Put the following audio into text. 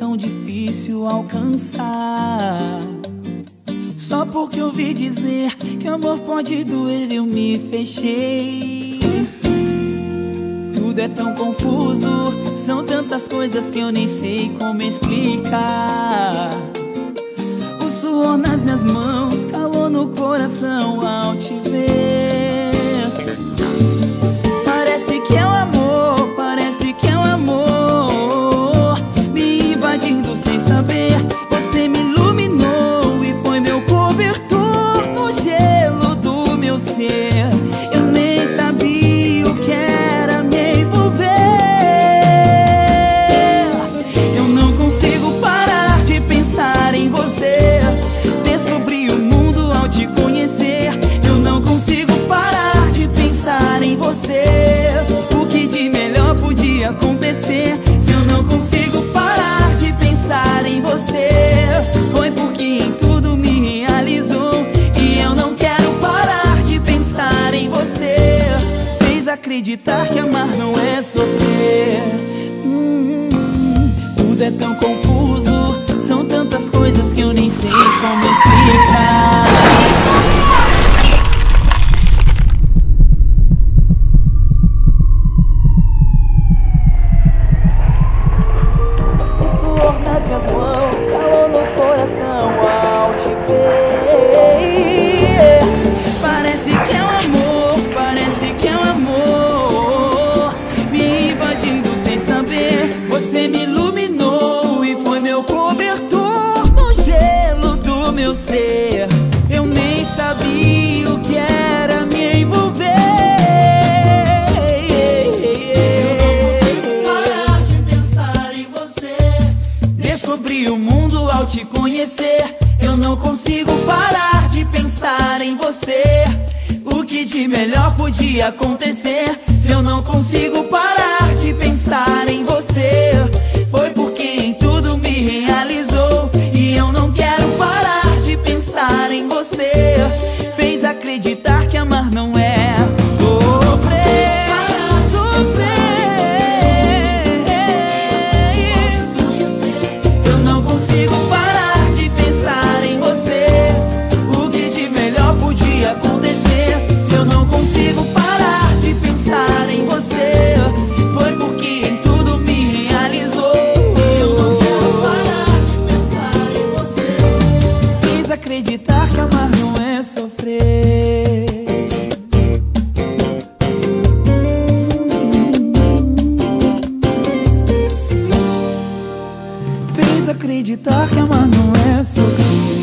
tão difícil alcançar. Só porque ouvi dizer que amor pode doer, eu me fechei. Tudo é tão confuso, são tantas coisas que eu nem sei como explicar. O suor nas minhas mãos, calor no coração ao te ver. Parece que é o amor, parece que é o amor me invadindo sem saber. Você me iluminou e foi meu cobertor no gelo do meu ser. Eu nem sabia o que era me envolver. Eu não consigo parar de pensar em você. Descobri o mundo ao te conhecer. Eu não consigo parar de pensar em você. O que de melhor podia acontecer? Se eu não consigo parar de pensar em você, foi porque em tudo me realizou. E eu não quero parar de pensar em você. Fez acreditar que amar não é sofrer. Tudo é tão confuso, são tantas coisas que eu nem sei como explicar. Você me iluminou e foi meu cobertor no gelo do meu ser. Eu nem sabia o que era me envolver. Eu não consigo parar de pensar em você. Descobri o mundo ao te conhecer. Eu não consigo parar de pensar em você. O que de melhor podia acontecer? Se eu não consigo parar de pensar em você, foi porque em tudo me realizou. E eu não quero parar de pensar em você. Fez acreditar que amar não é sofrer. Eu não consigo parar de pensar em você. O que de melhor podia acontecer? Se eu não consigo parar de pensar em você, foi porque em tudo me realizou. Eu não quero parar de pensar em você. Fiz acreditar que amar não é sofrer. Fez acreditar que amar não é sofrer.